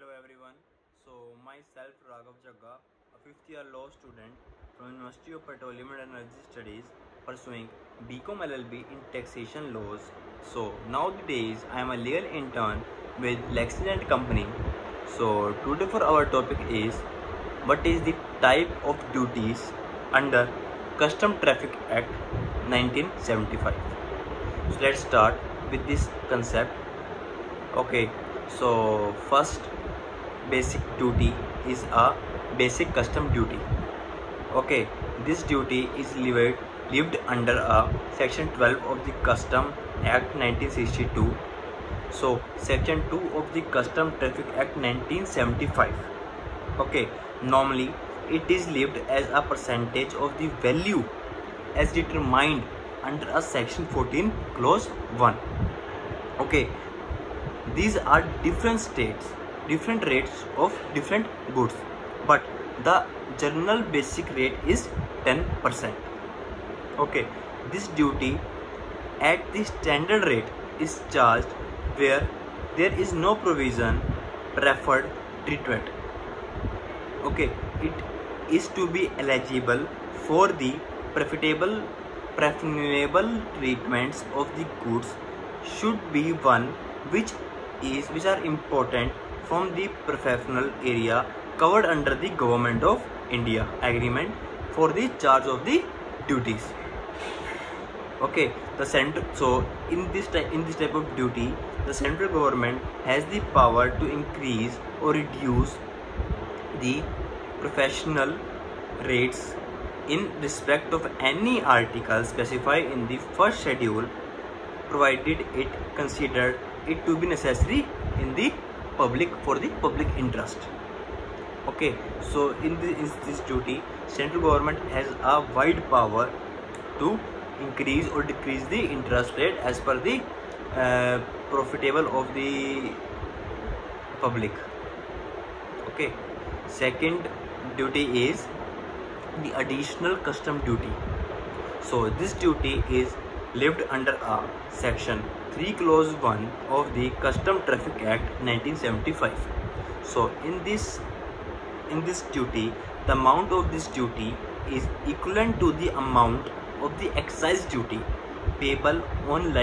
Hello everyone. So myself Raghav Jagga, a fifth year law student from University of Petroleum and Energy Studies, pursuing BCom LLB in taxation laws. So nowadays I am a legal intern with Lexington Company. So today for our topic is what is the type of duties under Custom Traffic Act 1975. So let's start with this concept. Okay, so first basic duty is a basic custom duty. Okay, this duty is lived under a section 12 of the Custom Act 1962. So section 2 of the Custom Traffic Act 1975. Okay, normally it is lived as a percentage of the value as determined under a section 14 clause 1. Okay, these are different states, different rates of different goods, but the general basic rate is 10%. Okay, this duty at the standard rate is charged where there is no provision preferred treatment. Okay, it is to be eligible for the preferable treatments of the goods should be one which are important from the professional area covered under the Government of India agreement for the charge of the duties. Okay, so in this type of duty, the central government has the power to increase or reduce the professional rates in respect of any article specified in the first schedule, provided it considered it to be necessary in the public for the public interest. Okay, so in this duty, central government has a wide power to increase or decrease the interest rate as per the profitable of the public. Okay, second duty is the additional custom duty. So this duty is lived under a section 3 clause 1 of the Custom Traffic Act 1975. So in this duty, the amount of this duty is equivalent to the amount of the excise duty payable on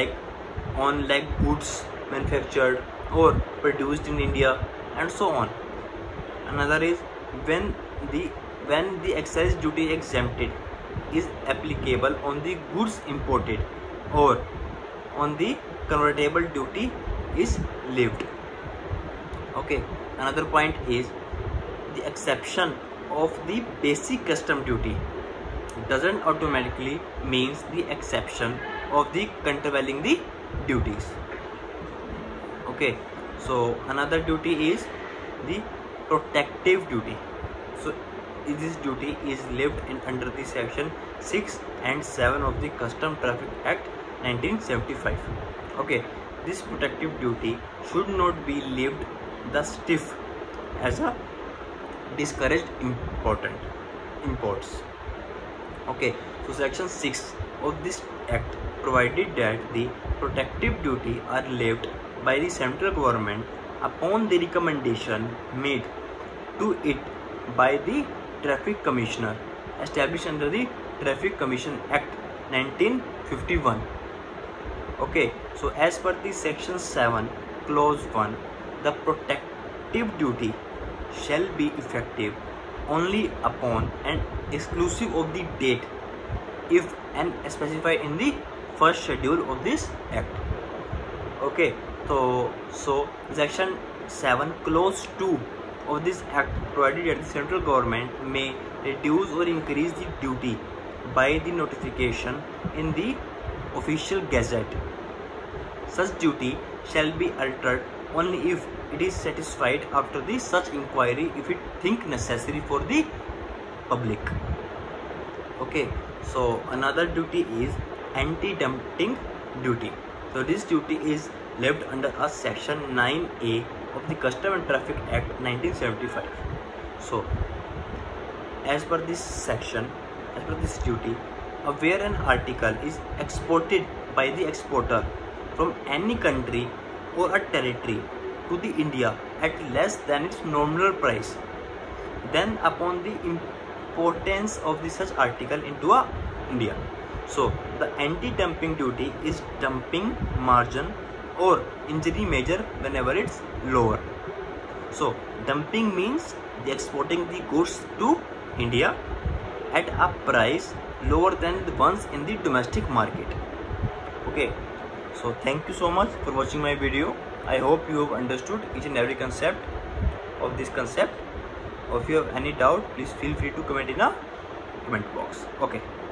goods manufactured or produced in India and so on. Another is when the excise duty exempted is applicable on the goods imported or on the convertible duty is lived. Okay, another point is the exception of the basic custom duty doesn't automatically means the exception of the countervailing the duties. Okay, so another duty is the protective duty. So this duty is lived in under the section 6 and 7 of the Custom Traffic Act 1975. Okay, this protective duty should not be lived the stiff as a discouraged imports. Okay, so section 6 of this act provided that the protective duty are lived by the central government upon the recommendation made to it by the Traffic Commissioner established under the Traffic Commission Act 1951. Okay, so as per the section 7 clause 1, the protective duty shall be effective only upon and exclusive of the date if and specified in the first schedule of this act. Okay, so section 7 clause 2 of this act provided that the central government may reduce or increase the duty by the notification in the official gazette. Such duty shall be altered only if it is satisfied after the such inquiry if it think necessary for the public. Okay, so another duty is anti-dumping duty. So this duty is lived under a section 9A of the Custom and Traffic Act 1975. So as per this section, as per this duty, where an article is exported by the exporter from any country or a territory to the India at less than its nominal price, then upon the importance of the such article into India. So the anti-dumping duty is dumping margin or injury measure whenever it's lower. So dumping means the exporting the goods to India at a price lower than the ones in the domestic market. Okay, so thank you so much for watching my video. I hope you have understood each and every concept of this concept. Or if you have any doubt, please feel free to comment in a comment box. Okay.